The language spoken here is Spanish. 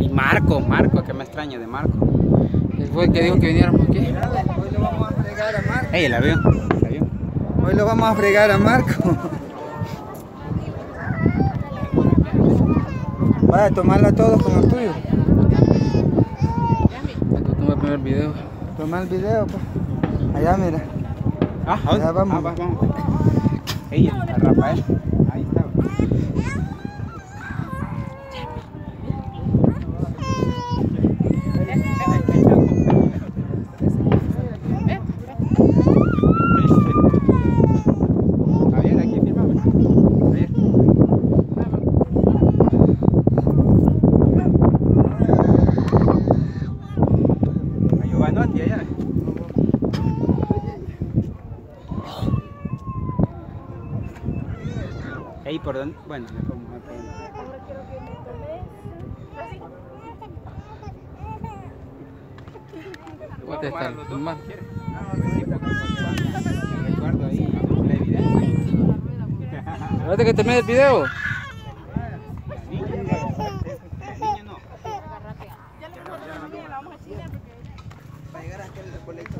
Y Marco, que me extraña de Marco. Él fue el que dijo que viniéramos aquí. Hoy lo vamos a fregar a Marco. Ey, el avión. Hoy lo vamos a fregar a Marco. Vaya a tomarla todos como el tuyo. Esto toma el primer video. Toma el video, pues. Allá, mira. Ah, ¿a dónde? Ya vamos. Vamos. Ey, a Rafael. Ahí está. Javier, aquí firmamos. Javier. A Giovanotti allá. Ey, ¿por dónde? Bueno, le podemos meter. Voy a testar. Más. Recuerdo ahí, la evidencia. Espérate que termine el video. Niño no. Va a llegar hasta el colegio.